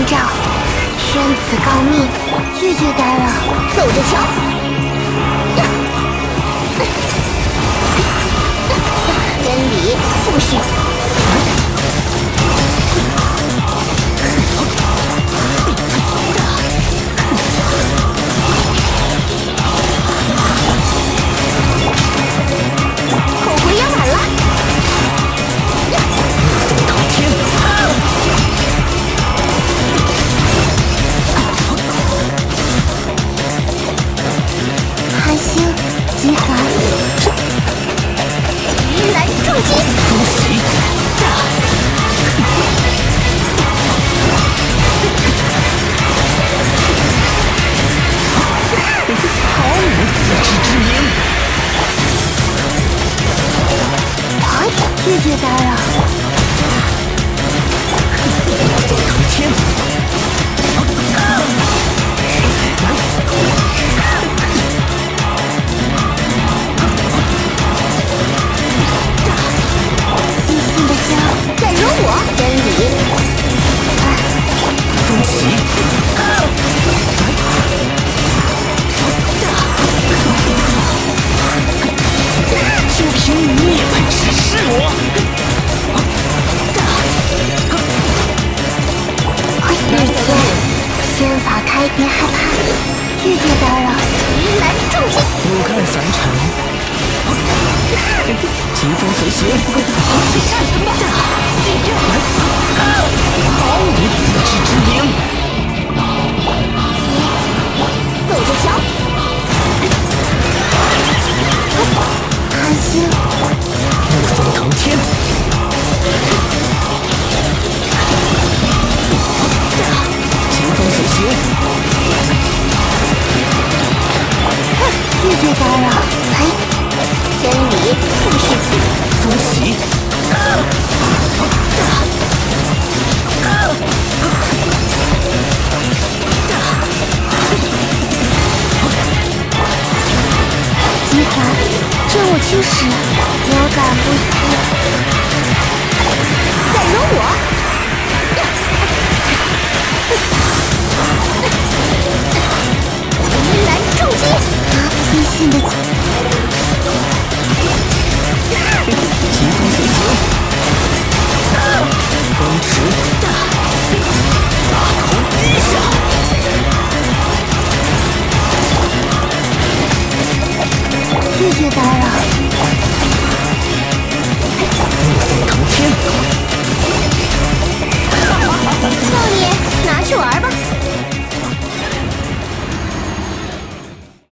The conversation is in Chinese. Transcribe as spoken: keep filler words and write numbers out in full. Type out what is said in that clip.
照，宣此告密，拒绝打扰，走着瞧。真理复训。口回压满了。 逆风腾天。 寒星集团。云南重击。 恭喜！毫无自知之明。 哎，拒绝打扰。 逆风腾天。自信的笑，敢惹我？真理。恭喜！就凭你也配直视我？ 日天，仙法开，别害怕，拒绝打扰。云南重击。 骨干散场。疾风随形。毫无自知之明。 走着瞧。寒星。 逆风腾天。疾风随形。 拒绝打扰。嘿，真理复训。 恭喜！ 集团，这我驱使，有感不思。敢惹我？云南重击。自信的疾风随形。风驰。大头低下。 拒绝打扰。